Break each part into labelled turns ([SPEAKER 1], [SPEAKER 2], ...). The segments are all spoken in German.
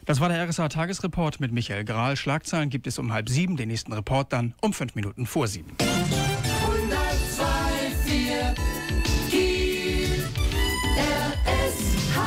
[SPEAKER 1] Das war der RSA-Tagesreport mit Michael Grahl. Schlagzeilen gibt es um 6:30, den nächsten Report dann um 5 Minuten vor 7.
[SPEAKER 2] 102,4 Kiel, RSH.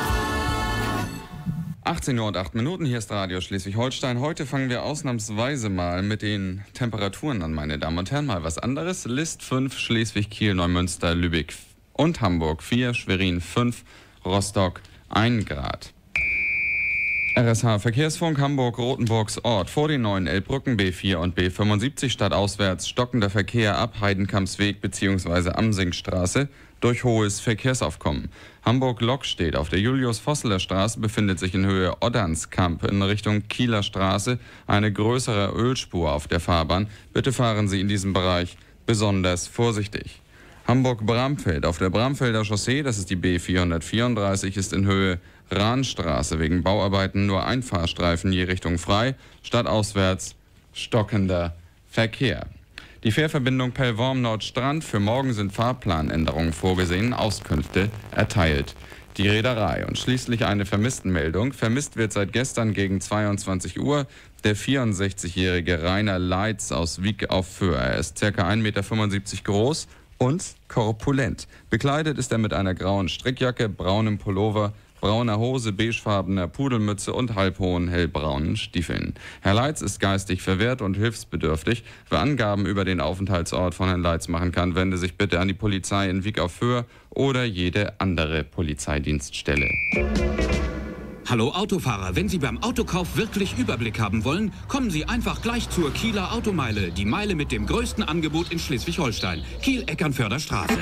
[SPEAKER 3] 18 Uhr und 8 Minuten, hier ist Radio Schleswig-Holstein. Heute fangen wir ausnahmsweise mal mit den Temperaturen an, meine Damen und Herren. Mal was anderes. List 5, Schleswig, Kiel, Neumünster, Lübeck und Hamburg 4, Schwerin 5, Rostock 1 Grad. RSH Verkehrsfunk Hamburg Rothenburgs Ort vor den neuen Elbbrücken B4 und B75 stadtauswärts stockender Verkehr ab Heidenkampsweg bzw. Amsingstraße durch hohes Verkehrsaufkommen. Hamburg-Lok steht auf der Julius-Vosseler-Straße, befindet sich in Höhe Oddernskamp in Richtung Kieler Straße eine größere Ölspur auf der Fahrbahn. Bitte fahren Sie in diesem Bereich besonders vorsichtig. Hamburg-Bramfeld auf der Bramfelder Chaussee, das ist die B434, ist in Höhe Rahnstraße wegen Bauarbeiten nur ein Fahrstreifen je Richtung frei, stadtauswärts stockender Verkehr. Die Fährverbindung Pellworm-Nordstrand, für morgen sind Fahrplanänderungen vorgesehen, Auskünfte erteilt die Reederei. Und schließlich eine Vermisstenmeldung. Vermisst wird seit gestern gegen 22 Uhr der 64-jährige Rainer Leitz aus Wiek auf Föhr. Er ist ca. 1,75 Meter groß und korpulent. Bekleidet ist er mit einer grauen Strickjacke, braunem Pullover, brauner Hose, beigefarbener Pudelmütze und halbhohen hellbraunen Stiefeln. Herr Leitz ist geistig verwehrt und hilfsbedürftig. Wer Angaben über den Aufenthaltsort von Herrn Leitz machen kann, wende sich bitte an die Polizei in Wiek auf Föhr oder jede andere Polizeidienststelle.
[SPEAKER 4] Hallo Autofahrer, wenn Sie beim Autokauf wirklich Überblick haben wollen, kommen Sie einfach gleich zur Kieler Automeile. Die Meile mit dem größten Angebot in Schleswig-Holstein. Kiel-Eckernförder Straße.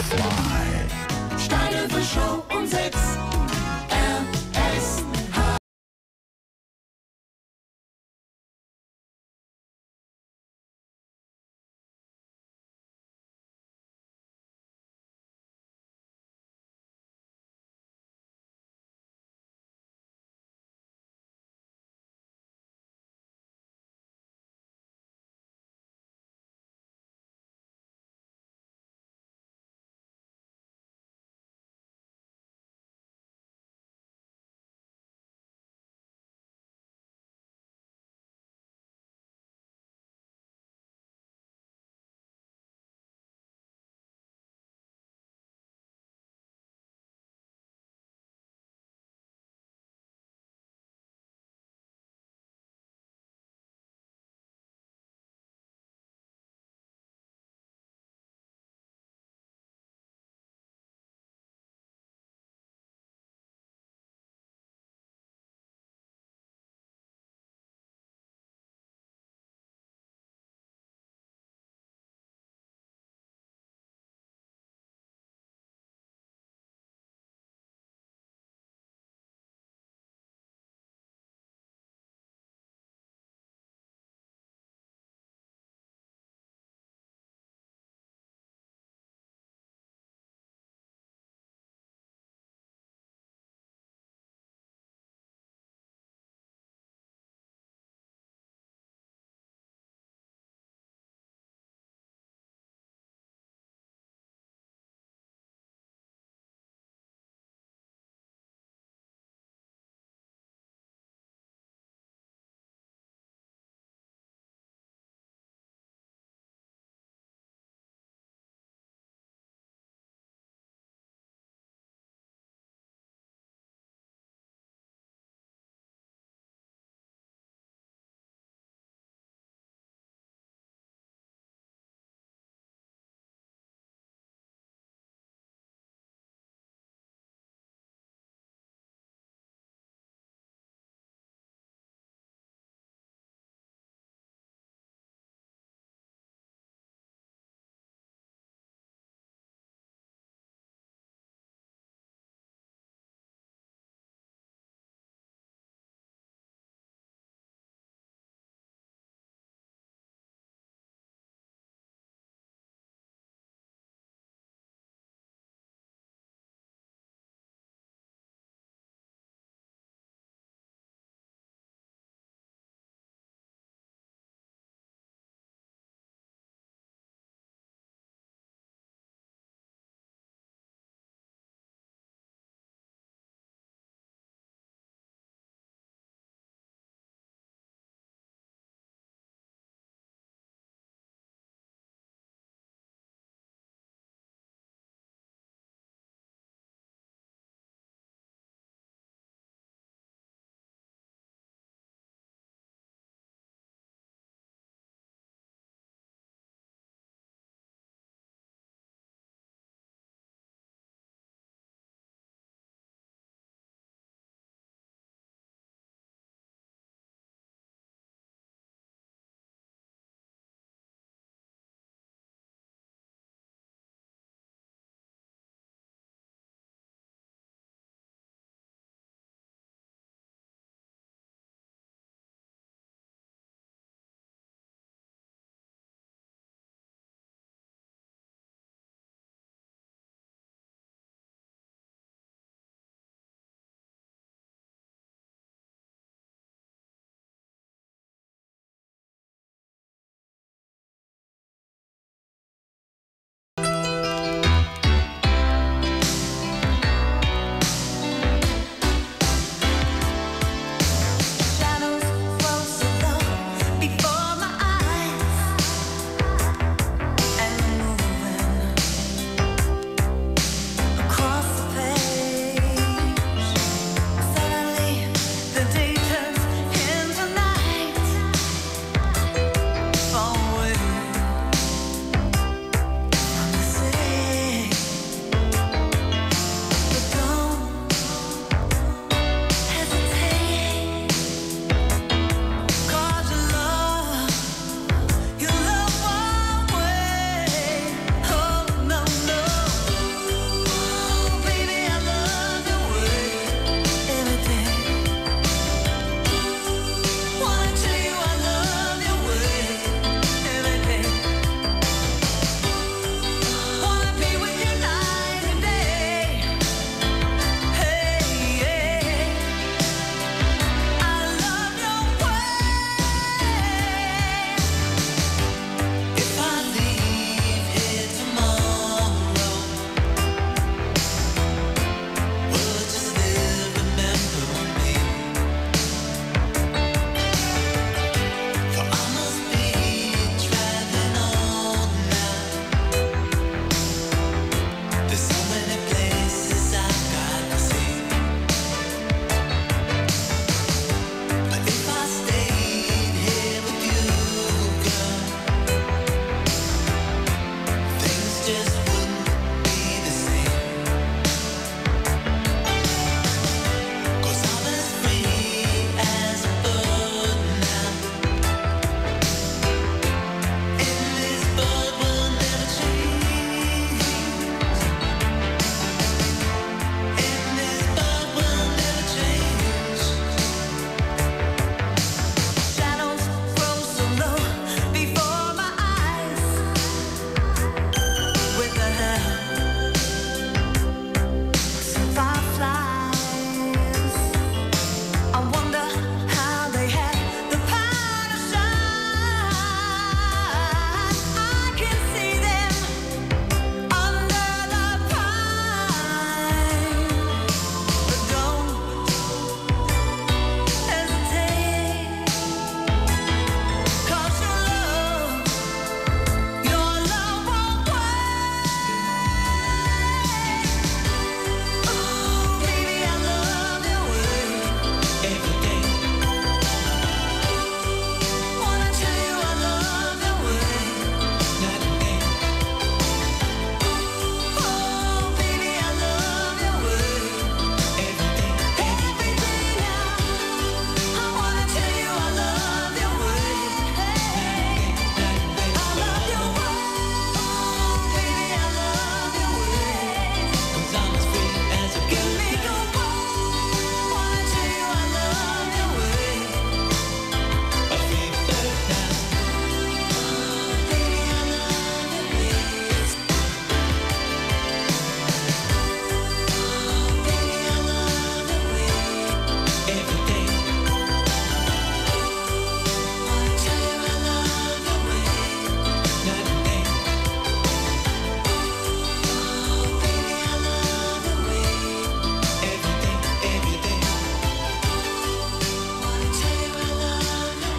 [SPEAKER 2] Steine für Show um 6.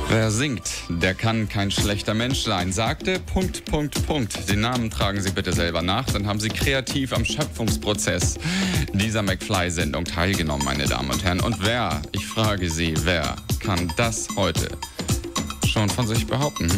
[SPEAKER 3] Wer singt, der kann kein schlechter Mensch sein, sagte ... Den Namen tragen Sie bitte selber nach, dann haben Sie kreativ am Schöpfungsprozess dieser McFly-Sendung teilgenommen, meine Damen und Herren. Und wer, ich frage Sie, wer kann das heute schon von sich behaupten?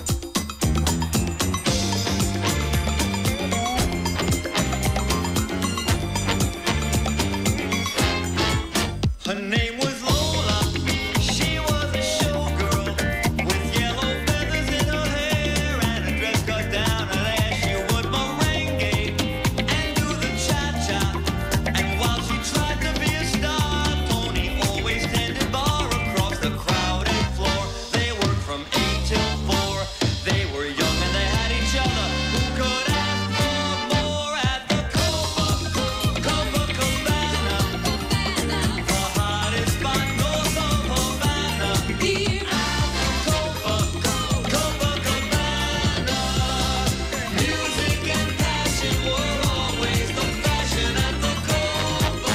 [SPEAKER 5] Her name was Lola. She was a showgirl with yellow feathers in her hair and a dress cut down her there. She would merengue and do the cha-cha. And while she tried to be a star, Tony always tended bar across the crowded floor. They worked from 8 till 4. They were young and they had each other. Who could ask for more at the Copacabana? The hottest spot north of Havana. Here at the Copacabana. Music and passion were always the fashion at the Copa.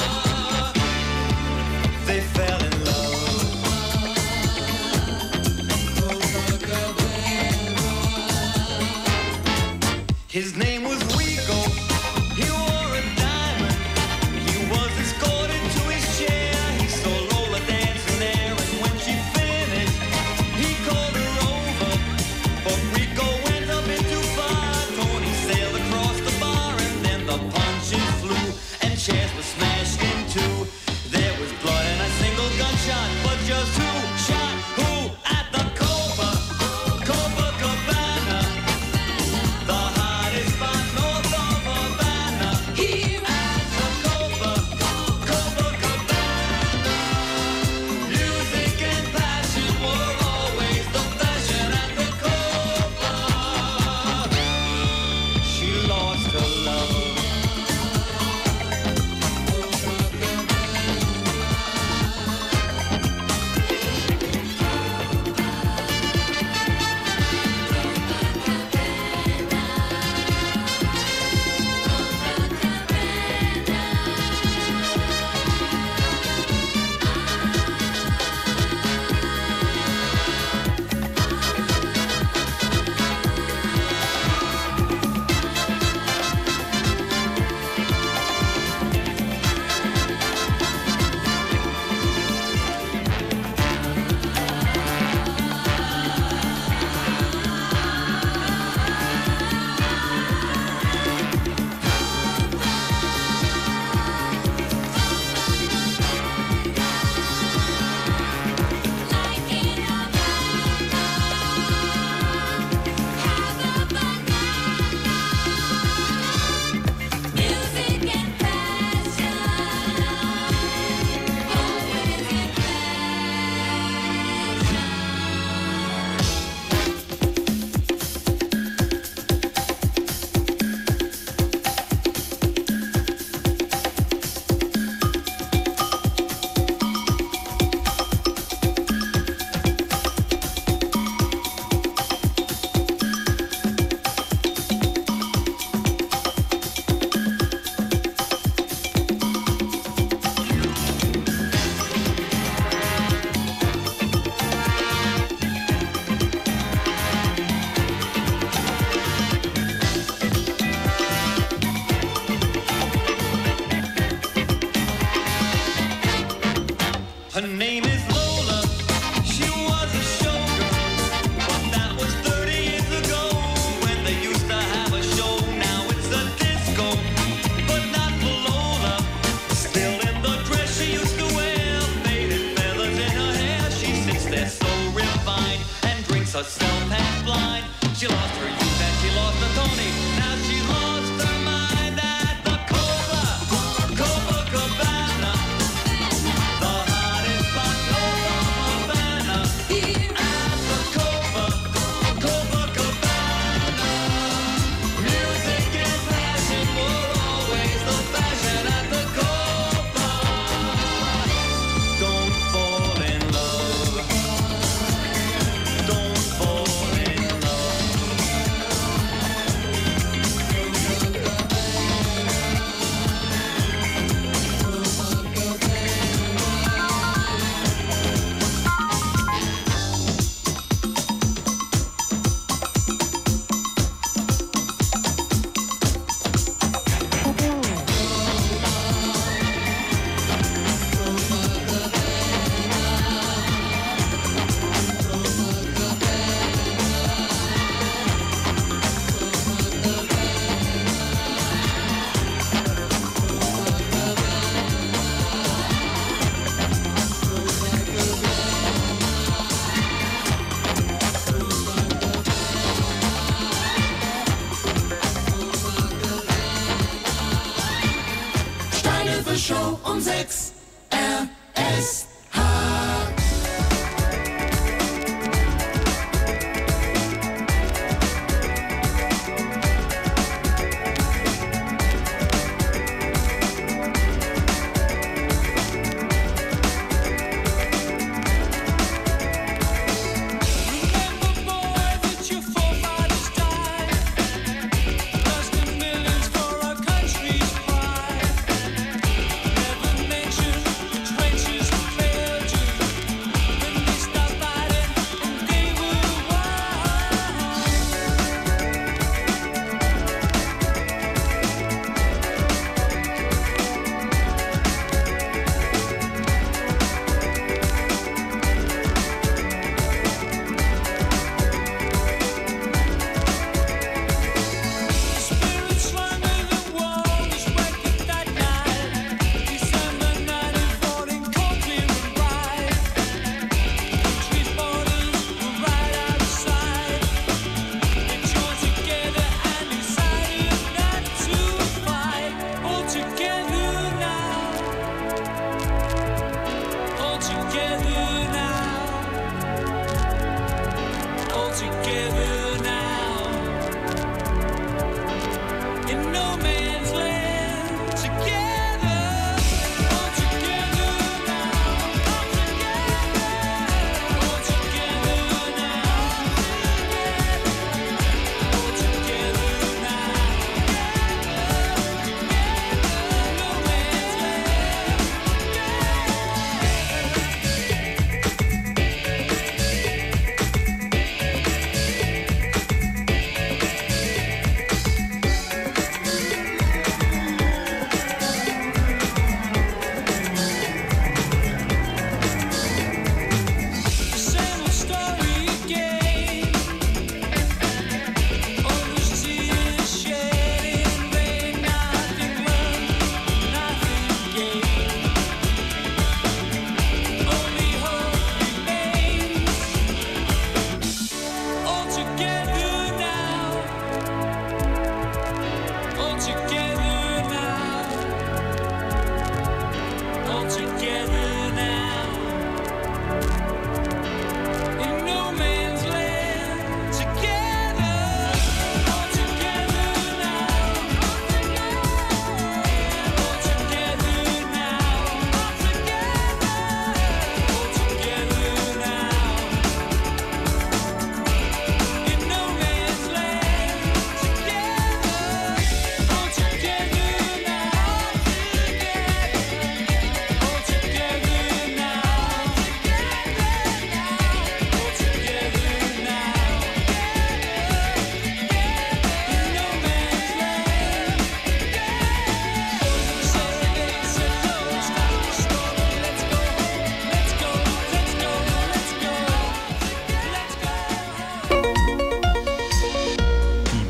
[SPEAKER 5] They fell in love. His name was Rico. He wore a diamond. He was escorted to his chair. He saw Lola dancing there, and when she finished, he called her over. But Rico went a bit too far. Tony sailed across the bar, and then the punches flew, and chairs were smashed in two. There was blood and a single gunshot, but just who shot who at the Copacabana? The hottest spot north of Havana. Here at the Copacabana. Music and passion were always the fashion at the Copa. She lost her love. Her name is Lola. She was a showgirl, but that was 30 years ago when they used to have a show. Now it's a disco, but not for Lola. Still in the dress she used to wear, faded feathers in her hair. She sits there so refined and drinks herself half blind. She lost her youth and she lost her Tony. Now she lost her mind at the Copacabana. The hottest spot north of Havana. Here at the Copacabana. Music and passion were always the fashion at the Copa. Don't fall in love. Don't fall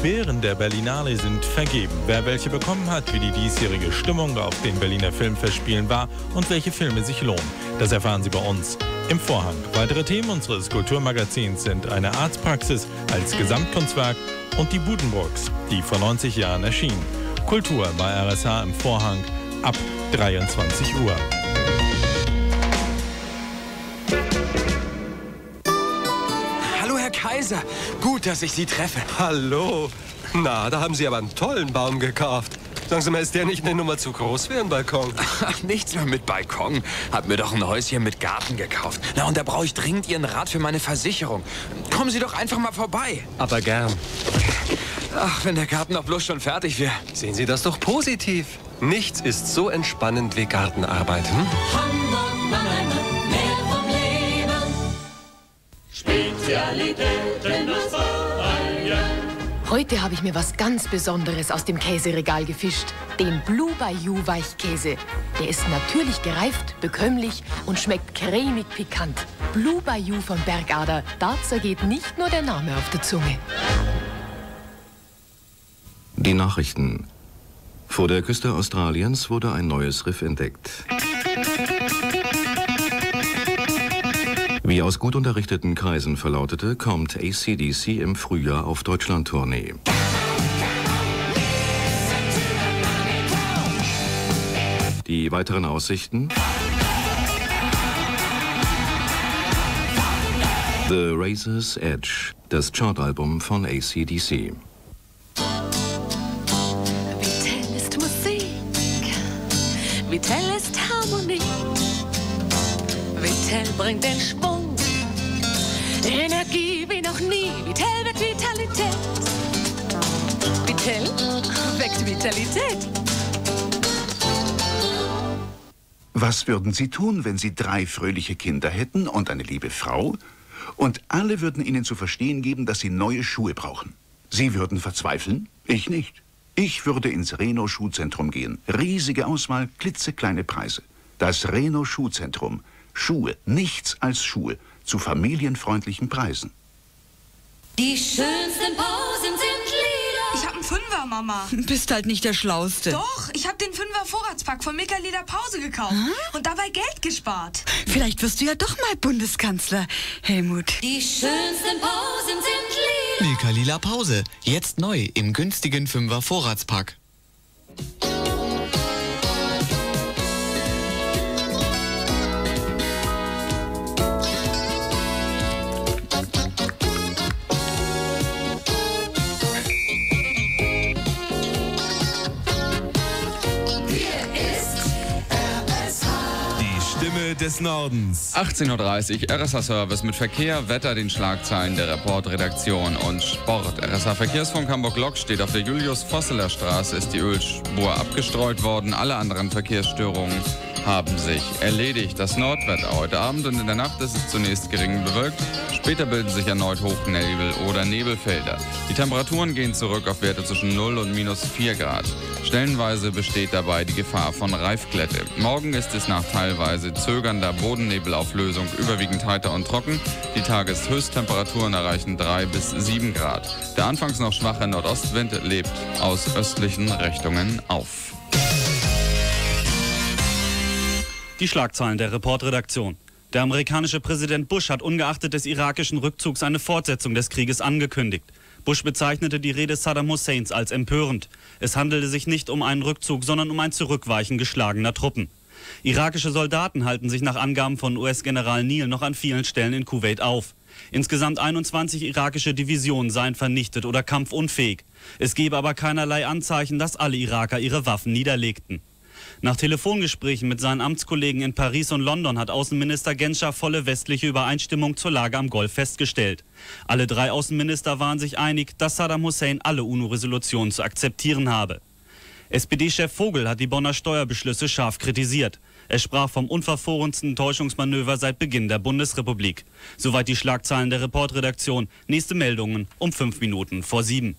[SPEAKER 6] Bären der Berlinale sind vergeben. Wer welche bekommen hat, wie die diesjährige Stimmung auf den Berliner Filmfestspielen war und welche Filme sich lohnen, das erfahren Sie bei uns im Vorhang. Weitere Themen unseres Kulturmagazins sind eine Arztpraxis als Gesamtkunstwerk und die Buddenbrooks, die vor 90 Jahren erschien. Kultur bei RSH im Vorhang ab 23 Uhr.
[SPEAKER 7] Hallo, Herr Kaiser. Gut, dass ich Sie treffe.
[SPEAKER 8] Hallo. Na, da haben Sie aber einen tollen Baum gekauft. Sagen Sie mal, ist der nicht eine Nummer zu groß für einen Balkon?
[SPEAKER 7] Ach, nichts mehr mit Balkon. Hab mir doch ein Häuschen mit Garten gekauft. Na, und da brauche ich dringend Ihren Rat für meine Versicherung. Kommen Sie doch einfach mal vorbei.
[SPEAKER 8] Aber gern.
[SPEAKER 7] Ach, wenn der Garten doch bloß schon fertig wäre.
[SPEAKER 8] Sehen Sie das doch positiv. Nichts ist so entspannend wie Gartenarbeit.
[SPEAKER 2] Hamburg, Mannheim, mehr vom Leben. Spezialitäten aus Bayern.
[SPEAKER 9] Heute habe ich mir was ganz Besonderes aus dem Käseregal gefischt. Den Blue Bayou Weichkäse. Der ist natürlich gereift, bekömmlich und schmeckt cremig pikant. Blue Bayou von Bergader. Da zergeht nicht nur der Name auf der Zunge.
[SPEAKER 10] Die Nachrichten. Vor der Küste Australiens wurde ein neues Riff entdeckt. Wie aus gut unterrichteten Kreisen verlautete, kommt AC/DC im Frühjahr auf Deutschland-Tournee. Die weiteren Aussichten: The Razor's Edge, das Chartalbum von AC/DC.
[SPEAKER 9] Vitell ist Musik, Vitell ist Harmonie, Vitell bringt den Schwung, Energie wie noch nie, Vitell weckt Vitalität, Vitell weckt Vitalität.
[SPEAKER 11] Was würden Sie tun, wenn Sie 3 fröhliche Kinder hätten und eine liebe Frau? Und alle würden Ihnen zu verstehen geben, dass Sie neue Schuhe brauchen. Sie würden verzweifeln? Ich nicht. Ich würde ins Reno Schuhzentrum gehen. Riesige Auswahl, klitzekleine Preise. Das Reno Schuhzentrum. Schuhe, nichts als Schuhe, zu familienfreundlichen Preisen.
[SPEAKER 2] Die schönsten Pausen sind Lieder.
[SPEAKER 12] Ich hab einen Fünfer, Mama.
[SPEAKER 13] Bist halt nicht der Schlauste.
[SPEAKER 12] Doch, ich hab den 5er Vorratspack von Milka Lieder Pause gekauft und dabei Geld gespart.
[SPEAKER 13] Vielleicht wirst du ja doch mal Bundeskanzler, Helmut.
[SPEAKER 2] Die schönsten Pausen sind Lieder.
[SPEAKER 14] Milka Lila Pause. Jetzt neu im günstigen 5er Vorratspack.
[SPEAKER 15] Des Nordens.
[SPEAKER 3] 18:30 Uhr, RSH-Service mit Verkehr, Wetter, den Schlagzeilen der Reportredaktion und Sport. RSH-Verkehrsfunk Hamburg-Lok steht auf der Julius-Vosseler-Straße, ist die Ölspur abgestreut worden. Alle anderen Verkehrsstörungen haben sich erledigt. Das Nordwetter heute Abend und in der Nacht ist es zunächst gering bewölkt. Später bilden sich erneut Hochnebel oder Nebelfelder. Die Temperaturen gehen zurück auf Werte zwischen 0 und -4 Grad. Stellenweise besteht dabei die Gefahr von Reifglätte. Morgen ist es nach teilweise zögernder Bodennebelauflösung überwiegend heiter und trocken. Die Tageshöchsttemperaturen erreichen 3 bis 7 Grad. Der anfangs noch schwache Nordostwind lebt aus östlichen Richtungen auf.
[SPEAKER 16] Die Schlagzeilen der Reportredaktion. Der amerikanische Präsident Bush hat ungeachtet des irakischen Rückzugs eine Fortsetzung des Krieges angekündigt. Bush bezeichnete die Rede Saddam Husseins als empörend. Es handelte sich nicht um einen Rückzug, sondern um ein Zurückweichen geschlagener Truppen. Irakische Soldaten halten sich nach Angaben von US-General Neal noch an vielen Stellen in Kuwait auf. Insgesamt 21 irakische Divisionen seien vernichtet oder kampfunfähig. Es gebe aber keinerlei Anzeichen, dass alle Iraker ihre Waffen niederlegten. Nach Telefongesprächen mit seinen Amtskollegen in Paris und London hat Außenminister Genscher volle westliche Übereinstimmung zur Lage am Golf festgestellt. Alle 3 Außenminister waren sich einig, dass Saddam Hussein alle UNO-Resolutionen zu akzeptieren habe. SPD-Chef Vogel hat die Bonner Steuerbeschlüsse scharf kritisiert. Er sprach vom unverfrorensten Täuschungsmanöver seit Beginn der Bundesrepublik. Soweit die Schlagzeilen der Reportredaktion. Nächste Meldungen um 5 Minuten vor 7.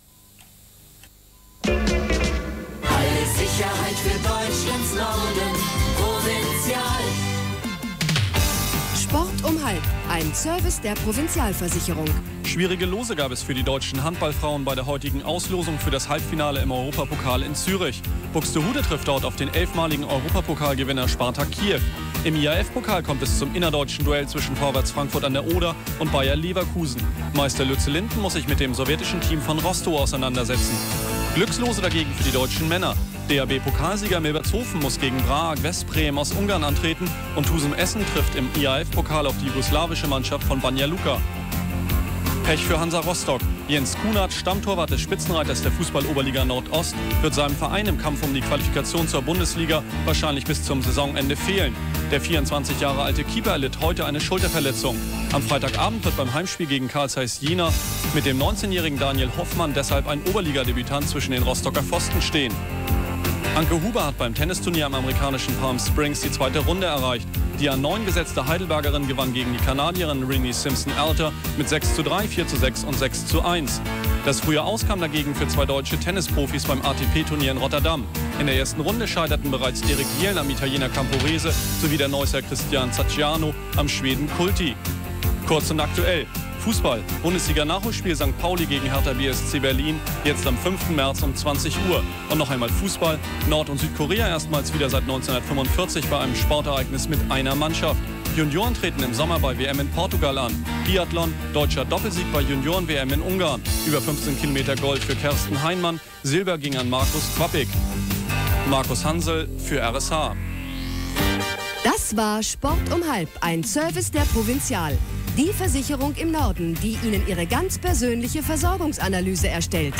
[SPEAKER 2] Alle Sicherheit für Deutschlands Norden. Provinzial.
[SPEAKER 13] Sport
[SPEAKER 15] um halb, ein Service der Provinzialversicherung.
[SPEAKER 17] Schwierige Lose gab es für die deutschen Handballfrauen bei der heutigen Auslosung für das Halbfinale im Europapokal in Zürich. Buxtehude trifft dort auf den 11-maligen Europapokalgewinner Spartak Kiew. Im IAF-Pokal kommt es zum innerdeutschen Duell zwischen Vorwärts Frankfurt an der Oder und Bayer Leverkusen. Meister Lütze Linden muss sich mit dem sowjetischen Team von Rostow auseinandersetzen. Glückslose dagegen für die deutschen Männer. DHB-Pokalsieger Milbertshofen muss gegen Prag Veszprém aus Ungarn antreten und Husum Essen trifft im IAF-Pokal auf die jugoslawische Mannschaft von Banja Luka. Pech für Hansa Rostock. Jens Kunert, Stammtorwart des Spitzenreiters der Fußball-Oberliga Nordost, wird seinem Verein im Kampf um die Qualifikation zur Bundesliga wahrscheinlich bis zum Saisonende fehlen. Der 24 Jahre alte Keeper erlitt heute eine Schulterverletzung. Am Freitagabend wird beim Heimspiel gegen Carl Zeiss Jena mit dem 19-jährigen Daniel Hoffmann deshalb ein Oberligadebütant zwischen den Rostocker Pfosten stehen. Anke Huber hat beim Tennisturnier am amerikanischen Palm Springs die zweite Runde erreicht. Die an 9 gesetzte Heidelbergerin gewann gegen die Kanadierin Renee Simpson-Alter mit 6:3, 4:6 und 6:1. Das frühe Aus kam dagegen für 2 deutsche Tennisprofis beim ATP-Turnier in Rotterdam. In der ersten Runde scheiterten bereits Erik Jelen am Italiener Camporese sowie der Neusser Cristian Zacciano am Schweden Kulti. Kurz und aktuell. Fußball. Bundesliga-Nachholspiel St. Pauli gegen Hertha BSC Berlin, jetzt am 5. März um 20 Uhr. Und noch einmal Fußball. Nord- und Südkorea erstmals wieder seit 1945 bei einem Sportereignis mit einer Mannschaft. Junioren treten im Sommer bei WM in Portugal an. Biathlon, deutscher Doppelsieg bei Junioren-WM in Ungarn. Über 15 Kilometer Gold für Kersten Heinmann. Silber ging an Markus Quappig. Markus Hansel für RSH.
[SPEAKER 15] Das war Sport um halb, ein Service der Provinzial. Die Versicherung im Norden, die Ihnen Ihre ganz persönliche Versorgungsanalyse erstellt.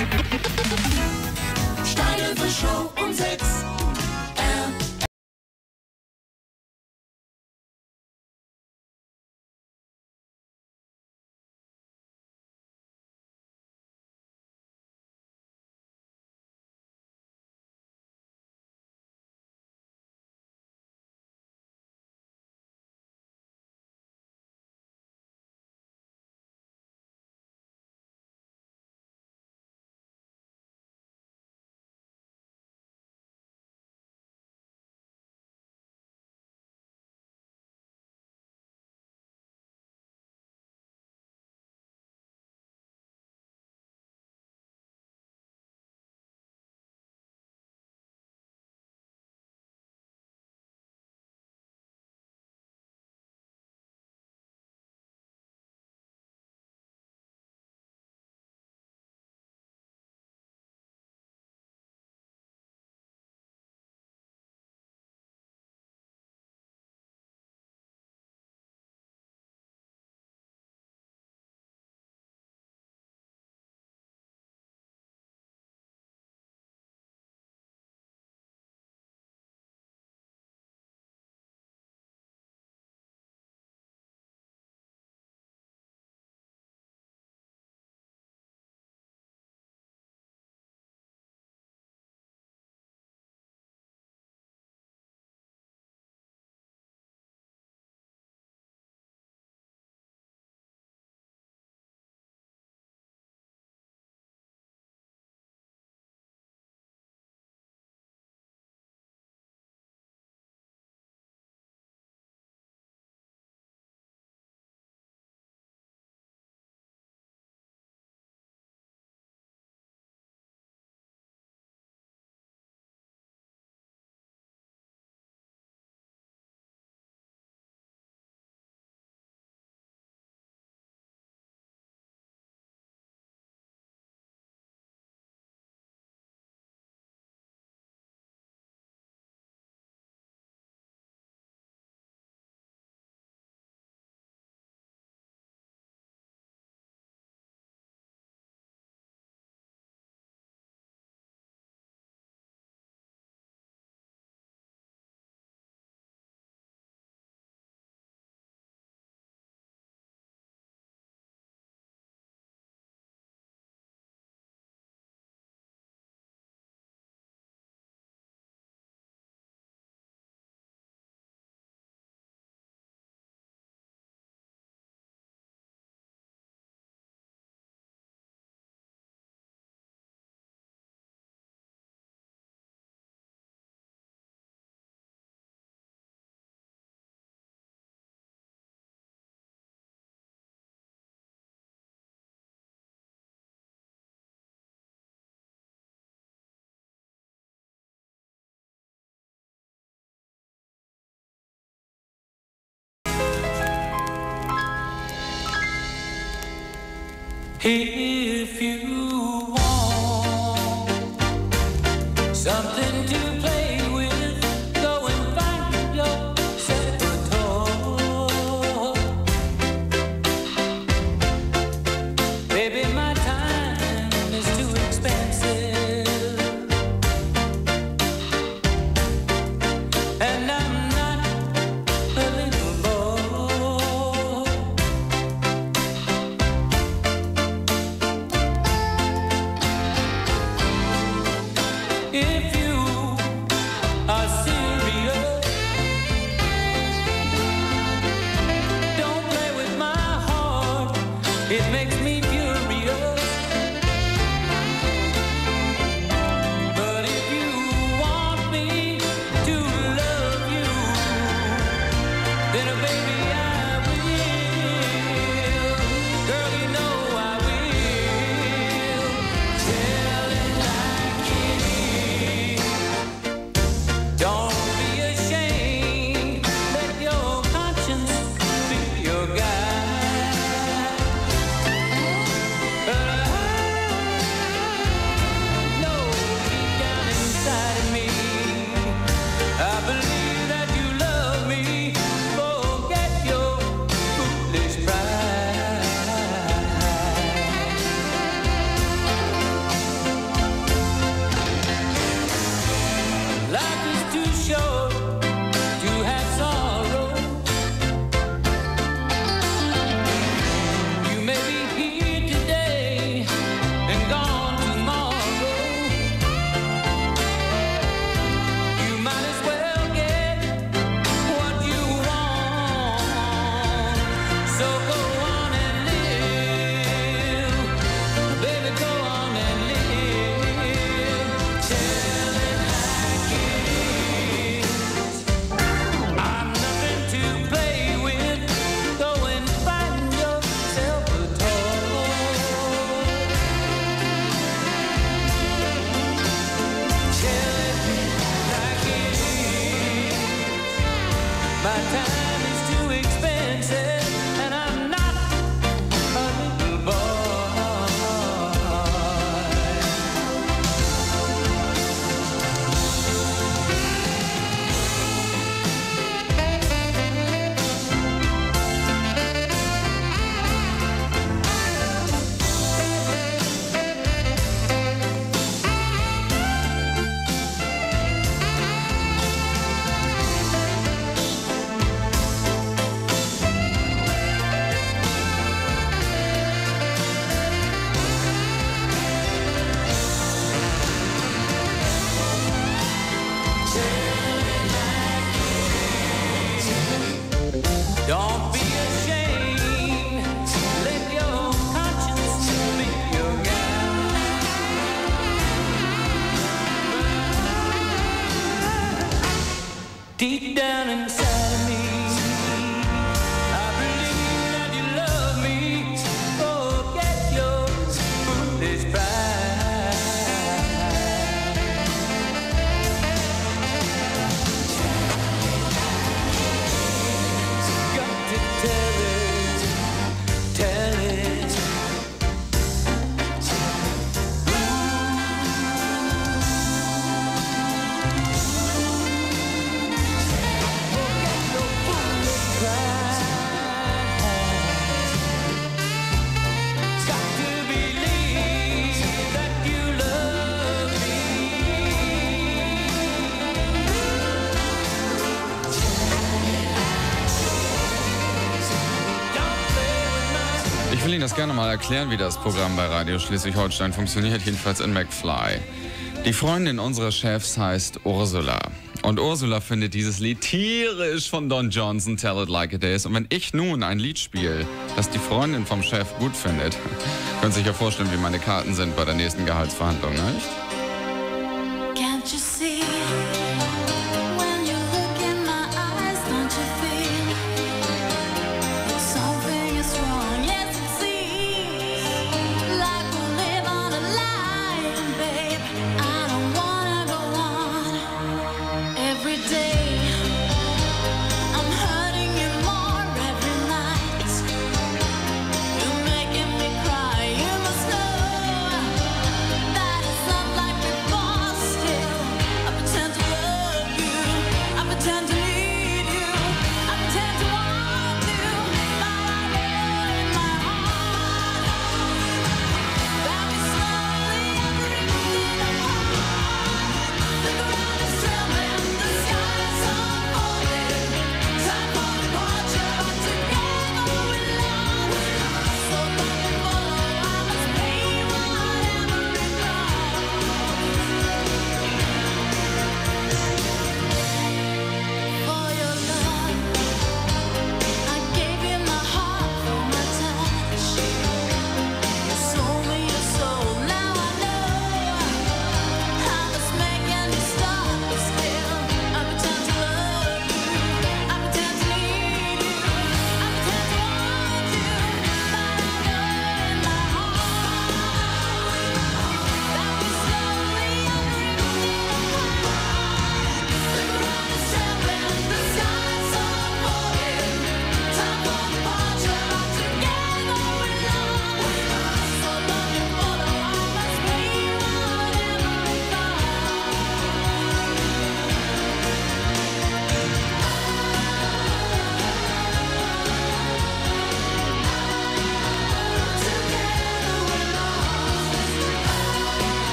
[SPEAKER 2] Steine für Show um 6.
[SPEAKER 5] If you want something to play with, go and find yourself a toy. Baby, my time is too expensive, and I'm not a little boy. If you are serious, don't play with my heart. It makes me furious. But if you want me to love you, then baby I will. Girl, you know I will. Tell it like it is. Don't be ashamed. Let your conscience be your guide. But I know deep down inside of me, I believe that you love me. Forget your foolish pride. Life is too short to have sorrow. You may be here today and gone tomorrow. You might as well get what you want. So go on and live, baby, go on and live. Tell it like it is. I'm nothing to play with. Go and find yourself a toy. Tell it like it is. My time is too expensive, and I'm not a little boy. Don't be ashamed. Let your conscience be your guide. Deep down inside of me, I believe that you love me. Forget your foolish pride. Got to tell it, tell it. Got to believe that you love me.
[SPEAKER 3] Ich will Ihnen das gerne mal erklären, wie das Programm bei Radio Schleswig-Holstein funktioniert, jedenfalls in McFly. Die Freundin unseres Chefs heißt Ursula. Und Ursula findet dieses Lied tierisch von Don Johnson, Tell It Like It Is. Und wenn ich nun ein Lied spiele, das die Freundin vom Chef gut findet, können Sie sich ja vorstellen, wie meine Karten sind bei der nächsten Gehaltsverhandlung, nicht?
[SPEAKER 5] Can't you see? When you look in my eyes, don't you feel something is wrong? Yes, it seems like we live on a lie, and babe, I don't wanna go on. Every day I'm hurting you more every night. You're making me cry. You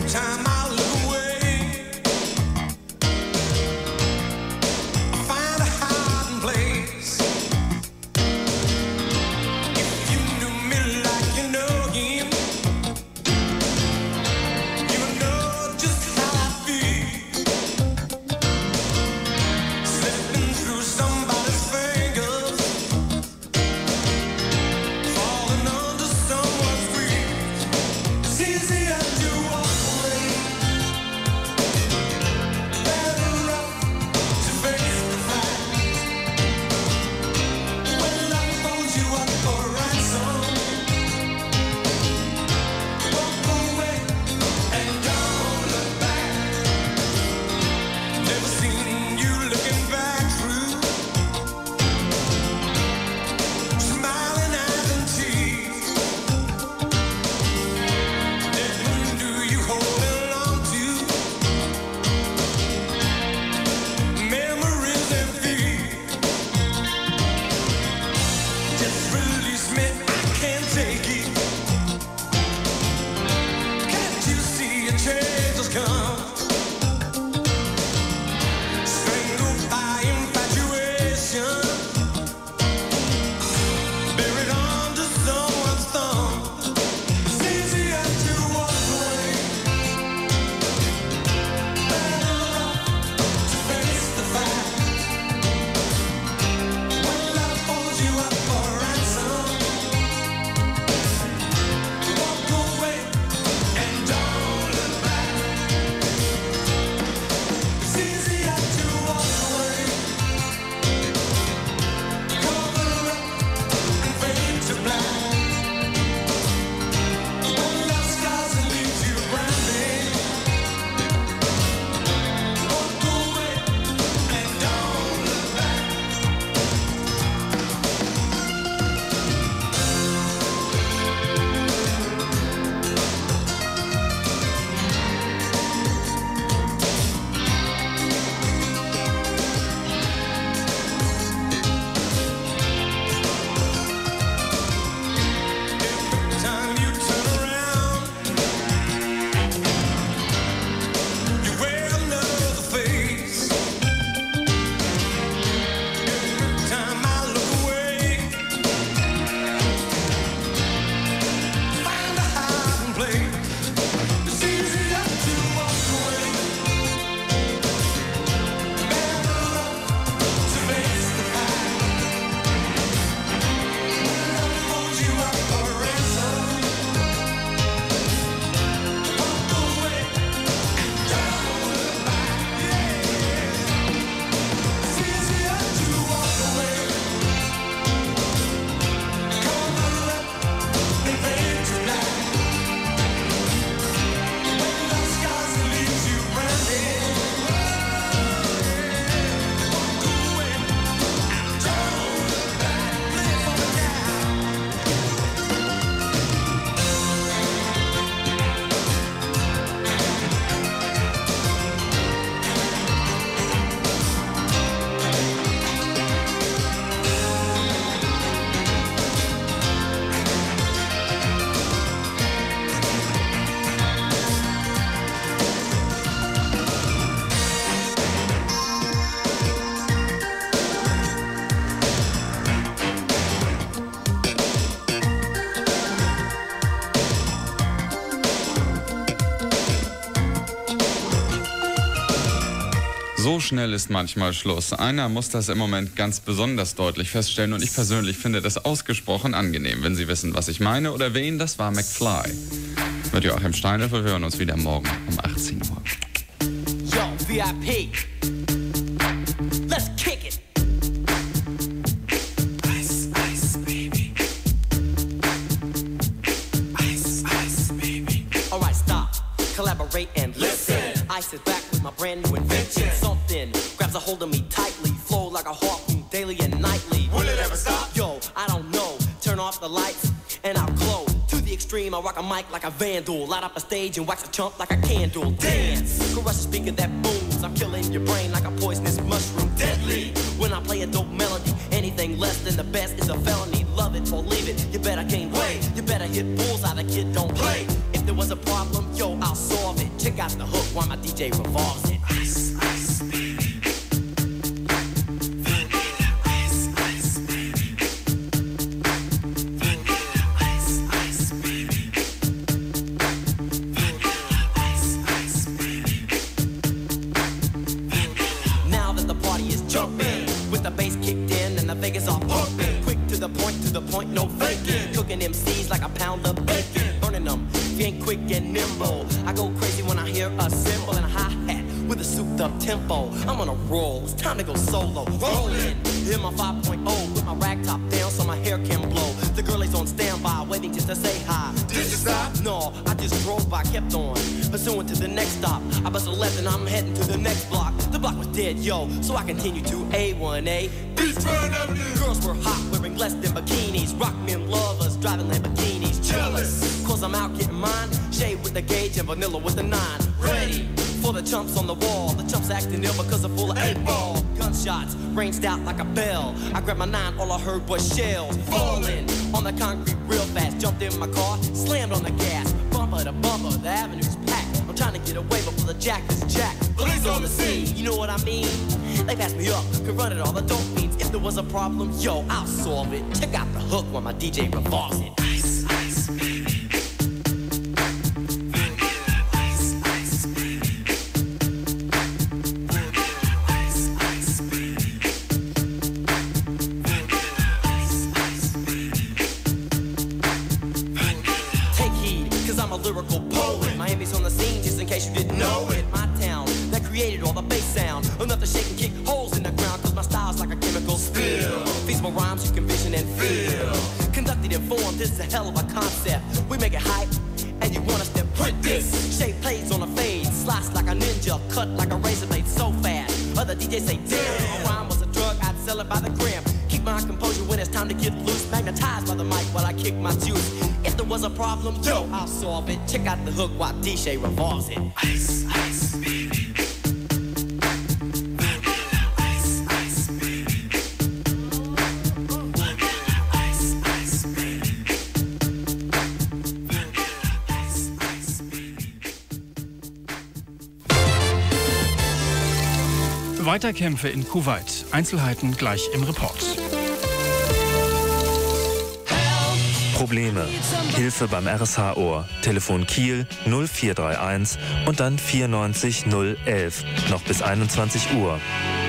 [SPEAKER 3] So schnell ist manchmal Schluss. Einer muss das im Moment ganz besonders deutlich feststellen und ich persönlich finde das ausgesprochen angenehm, wenn Sie wissen, was ich meine oder wen. Das war McFly. Mit Joachim Steinhöfer. Wir hören uns wieder morgen um 18 Uhr.
[SPEAKER 18] Yo, VIP. Let's kick it. Ice, ice, baby. Ice, ice, baby. All right, stop. Collaborate and listen. Ice is back with my brand new invention. Something grabs a hold of me tightly. Flow like a harpoon daily and nightly. Will it ever stop? Yo, I don't know. Turn off the lights and I'll glow. To the extreme, I rock a mic like a vandal. Light up a stage and wax a chump like a candle. Dance, crush a speaker that boom. emotions. I'm killing your brain like a poisonous mushroom. Deadly. When I play a dope melody, anything less than the best is a felony. Love it or leave it. You better can't wait. You better hit bullseye. The kid don't play. If there was a problem, yo, I'll solve it. Check out the hook while my DJ revolves it. Ice, ice, baby. Vegas all pumping, quick to the point, no faking. Cooking MCs like a pound of bacon, burning them. If you ain't quick and nimble, I go crazy when I hear a cymbal and a hi-hat with a souped-up tempo. I'm on a roll, it's time to go solo. Rolling, hit my 5.0 with my rag top down so my hair can blow. The girl is on standby, waiting just to say hi. Did you stop? No, I just drove by, kept on pursuing to the next stop. I bust a left and I'm heading to the next block. The block was dead, yo, so I continued to A1A. Beachfront Avenue. Girls were hot, wearing less than bikinis. Rock men lovers, driving Lamborghinis. Jealous, cause I'm out getting mine. Shade with the gauge and vanilla with the 9. Ready for the chumps on the wall. The chumps acting ill because they're full of 8-ball. Gunshots ranged out like a bell. I grabbed my 9, all I heard was shells falling on the concrete real fast. Jumped in my car, slammed on the gas. Bumper to bumper, the avenue's packed. I'm trying to get away before the jack is jacked. Police on the scene, you know what I mean? They passed me up, could run it all the dope fiends. If there was a problem, yo, I'll solve it. Check out the hook while my DJ revolves it. Ice, ice, baby. Lyrical poet. Miami's on the scene, just in case you didn't know it. My town that created all the bass sound. Enough to shake and kick holes in the ground, cause my style's like a chemical spill. Feasible rhymes you can vision and feel. Conducted in form, this is a hell of a concept. We make it hype, and you want us to put this. Shape plays on a fade, slice like a ninja, cut like a razor blade so fast. Other DJs say, damn, a rhyme was a drug, I'd sell it by the gram. Keep my composure when it's time to get loose. Magnetized by the mic while I kick my juice. If there was a problem, yo, I'll solve it. Check out the hook while DJ revolves it. Ice, ice, baby. Ice, ice, baby. Ice, ice, baby. Ice, ice, baby.
[SPEAKER 1] Weiterkämpfe in Kuwait. Einzelheiten gleich im Report.
[SPEAKER 19] Probleme. Hilfe beim RSH Ohr. Telefon Kiel 0431 und dann 94 011. Noch bis 21 Uhr.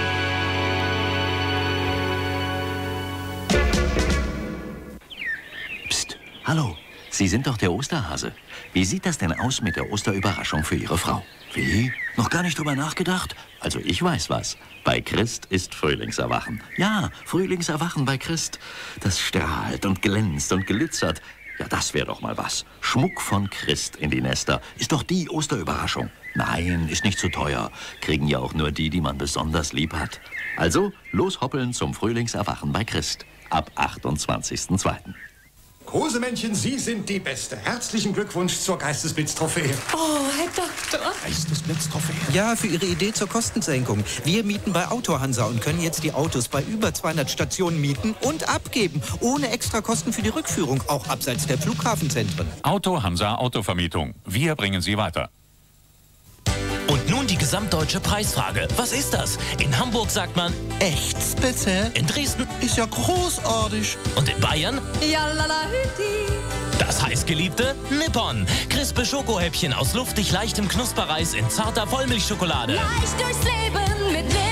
[SPEAKER 20] Psst, hallo. Sie sind doch der Osterhase. Wie sieht das denn aus mit der Osterüberraschung für Ihre Frau? Wie? Noch gar nicht drüber nachgedacht? Also ich weiß was. Bei Christ ist Frühlingserwachen. Ja, Frühlingserwachen bei Christ. Das strahlt und glänzt und glitzert. Ja, das wäre doch mal was. Schmuck von Christ in die Nester ist doch die Osterüberraschung. Nein, ist nicht zu teuer. Kriegen ja auch nur die, die man besonders lieb hat. Also, loshoppeln zum Frühlingserwachen bei Christ. Ab 28.02.
[SPEAKER 21] Kosemännchen, Sie sind die Beste. Herzlichen Glückwunsch zur Geistesblitz-Trophäe.
[SPEAKER 22] Oh, Herr Doktor.
[SPEAKER 21] Geistesblitz-Trophäe?
[SPEAKER 23] Ja, für Ihre Idee zur Kostensenkung. Wir mieten bei Autohansa und können jetzt die Autos bei über 200 Stationen mieten und abgeben. Ohne extra Kosten für die Rückführung, auch abseits der Flughafenzentren.
[SPEAKER 24] Autohansa Autovermietung. Wir bringen Sie weiter.
[SPEAKER 25] Und nun die gesamtdeutsche Preisfrage. Was ist das? In Hamburg sagt man echt speziell. In Dresden ist ja großartig. Und in Bayern?
[SPEAKER 22] Ja, lala, hüti.
[SPEAKER 25] Das heißgeliebte Nippon. Crispe Schokohäppchen aus luftig leichtem Knusperreis in zarter Vollmilchschokolade.
[SPEAKER 22] Leicht durchs Leben mit Nippon.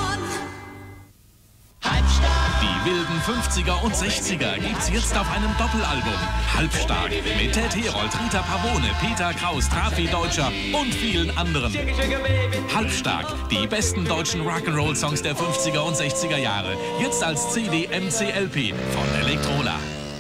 [SPEAKER 26] Die wilden 50er und 60er gibt's jetzt auf einem Doppelalbum. Halbstark mit Ted Herold, Rita Pavone, Peter Kraus, Trafi Deutscher und vielen anderen. Halbstark, die besten deutschen Rock'n'Roll-Songs der 50er und 60er Jahre. Jetzt als CD MCLP von Elektrola.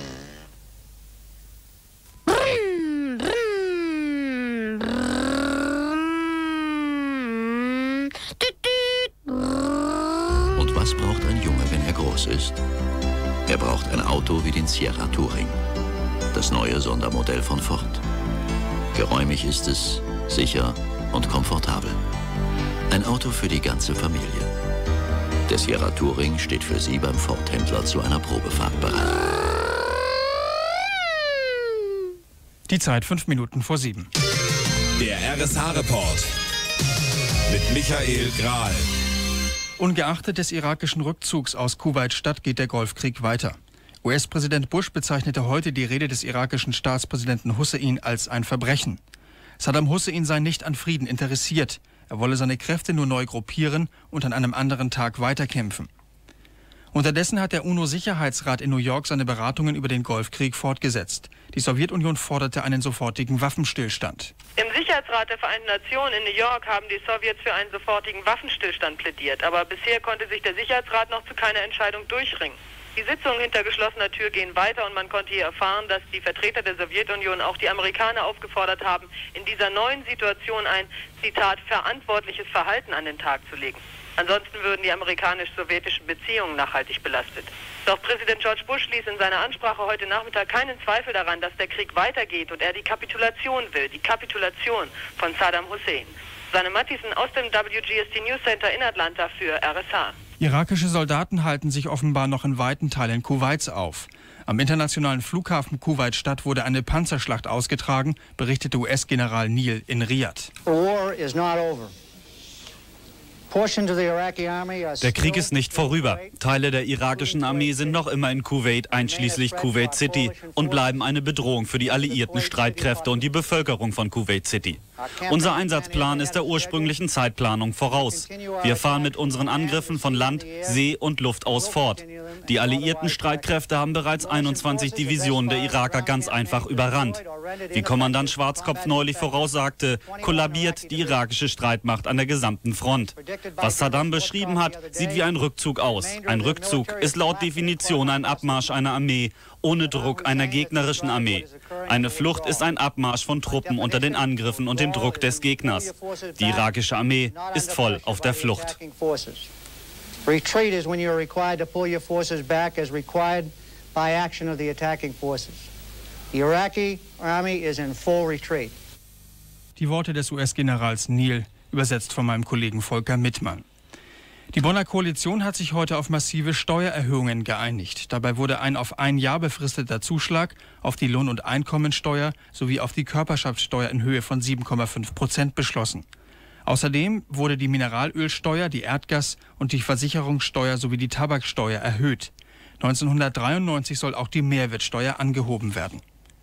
[SPEAKER 20] Und was braucht ein Junge, wenn er groß ist? Er braucht ein Auto wie den Sierra Touring. Das neue Sondermodell von Ford. Geräumig ist es, sicher und komfortabel. Ein Auto für die ganze Familie. Der Sierra Touring steht für Sie beim Ford-Händler zu einer Probefahrt bereit.
[SPEAKER 1] Die Zeit 5 Minuten vor 7.
[SPEAKER 26] Der RSH-Report mit Michael Grahl.
[SPEAKER 1] Ungeachtet des irakischen Rückzugs aus Kuwait-Stadt geht der Golfkrieg weiter. US-Präsident Bush bezeichnete heute die Rede des irakischen Staatspräsidenten Hussein als ein Verbrechen. Saddam Hussein sei nicht an Frieden interessiert. Er wolle seine Kräfte nur neu gruppieren und an einem anderen Tag weiterkämpfen. Unterdessen hat der UNO-Sicherheitsrat in New York seine Beratungen über den Golfkrieg fortgesetzt. Die Sowjetunion forderte einen sofortigen Waffenstillstand.
[SPEAKER 4] Im Sicherheitsrat der Vereinten Nationen in New York haben die Sowjets für einen sofortigen Waffenstillstand plädiert. Aber bisher konnte sich der Sicherheitsrat noch zu keiner Entscheidung durchringen. Die Sitzungen hinter geschlossener Tür gehen weiter und man konnte hier erfahren, dass die Vertreter der Sowjetunion auch die Amerikaner aufgefordert haben, in dieser neuen Situation ein, Zitat, verantwortliches Verhalten an den Tag zu legen. Ansonsten würden die amerikanisch-sowjetischen Beziehungen nachhaltig belastet. Doch Präsident George Bush ließ in seiner Ansprache heute Nachmittag keinen Zweifel daran, dass der Krieg weitergeht und er die Kapitulation will, die Kapitulation von Saddam Hussein. Susanne Matthiesen aus dem WGST News Center in Atlanta für RSH.
[SPEAKER 1] Irakische Soldaten halten sich offenbar noch in weiten Teilen Kuwaits auf. Am internationalen Flughafen Kuwait-Stadt wurde eine Panzerschlacht ausgetragen, berichtete US-General Neal in Riyadh.
[SPEAKER 16] Der Krieg ist nicht vorüber. Teile der irakischen Armee sind noch immer in Kuwait, einschließlich Kuwait City, und bleiben eine Bedrohung für die alliierten Streitkräfte und die Bevölkerung von Kuwait City. Unser Einsatzplan ist der ursprünglichen Zeitplanung voraus. Wir fahren mit unseren Angriffen von Land, See und Luft aus fort. Die alliierten Streitkräfte haben bereits 21 Divisionen der Iraker ganz einfach überrannt. Wie Kommandant Schwarzkopf neulich voraussagte, kollabiert die irakische Streitmacht an der gesamten Front. Was Saddam beschrieben hat, sieht wie ein Rückzug aus. Ein Rückzug ist laut Definition ein Abmarsch einer Armee ohne Druck einer gegnerischen Armee. Eine Flucht ist ein Abmarsch von Truppen unter den Angriffen und dem Druck des Gegners. Die irakische Armee ist voll auf der Flucht.
[SPEAKER 6] Retreat is when you are required to pull your forces back as required by action of the attacking forces. The Iraqi army is in full retreat.
[SPEAKER 1] Die Worte des US-Generals Neal, übersetzt von meinem Kollegen Volker Mittmann. Die Bonner Koalition hat sich heute auf massive Steuererhöhungen geeinigt. Dabei wurde ein auf ein Jahr befristeter Zuschlag auf die Lohn- und Einkommensteuer sowie auf die Körperschaftssteuer in Höhe von 7,5% beschlossen. Außerdem wurde die Mineralölsteuer, die Erdgas- und die Versicherungssteuer sowie die Tabaksteuer erhöht. 1993 soll auch die Mehrwertsteuer angehoben werden.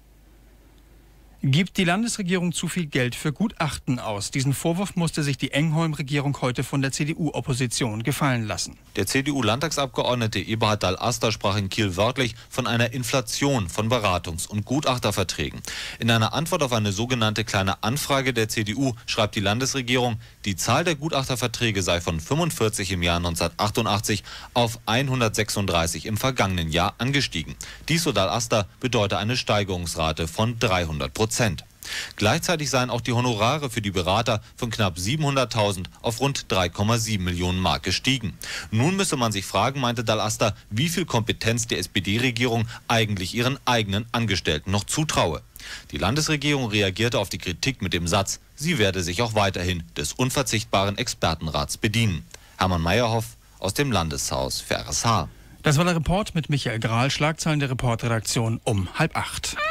[SPEAKER 1] Gibt die Landesregierung zu viel Geld für Gutachten aus? Diesen Vorwurf musste sich die Engholm-Regierung heute von der CDU-Opposition gefallen lassen.
[SPEAKER 7] Der CDU-Landtagsabgeordnete Eberhard Dall-Aster sprach in Kiel wörtlich von einer Inflation von Beratungs- und Gutachterverträgen. In einer Antwort auf eine sogenannte kleine Anfrage der CDU schreibt die Landesregierung, die Zahl der Gutachterverträge sei von 45 im Jahr 1988 auf 136 im vergangenen Jahr angestiegen. Dies, so Dall-Aster, bedeutet eine Steigerungsrate von 300%. Gleichzeitig seien auch die Honorare für die Berater von knapp 700.000 auf rund 3,7 Millionen Mark gestiegen. Nun müsse man sich fragen, meinte Dall-Aster, wie viel Kompetenz die SPD-Regierung eigentlich ihren eigenen Angestellten noch zutraue. Die Landesregierung reagierte auf die Kritik mit dem Satz, sie werde sich auch weiterhin des unverzichtbaren Expertenrats bedienen. Hermann Meyerhoff aus dem Landeshaus für RSH.
[SPEAKER 1] Das war der Report mit Michael Grahl, Schlagzeilen der Reportredaktion um 7:30.